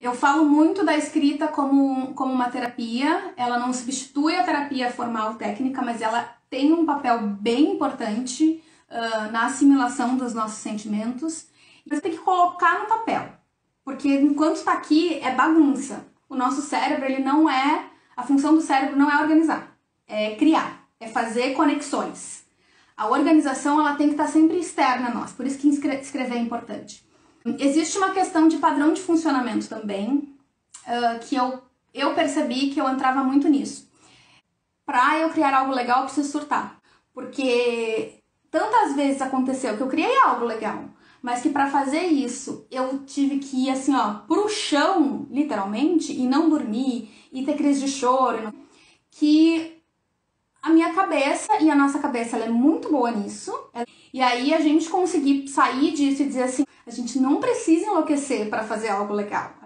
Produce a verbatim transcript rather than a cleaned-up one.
Eu falo muito da escrita como, como uma terapia, ela não substitui a terapia formal técnica, mas ela tem um papel bem importante uh, na assimilação dos nossos sentimentos. Você tem que colocar no papel, porque enquanto está aqui é bagunça. O nosso cérebro, ele não é, a função do cérebro não é organizar, é criar, é fazer conexões. A organização, ela tem que estar sempre externa a nós, por isso que escrever é importante. Existe uma questão de padrão de funcionamento também, uh, que eu, eu percebi que eu entrava muito nisso. Para eu criar algo legal, eu preciso surtar. Porque tantas vezes aconteceu que eu criei algo legal, mas que para fazer isso eu tive que ir assim, ó, pro chão, literalmente, e não dormir, e ter crise de choro, que a minha cabeça, e a nossa cabeça, ela é muito boa nisso, e aí a gente conseguir sair disso e dizer assim, a gente não precisa enlouquecer para fazer algo legal.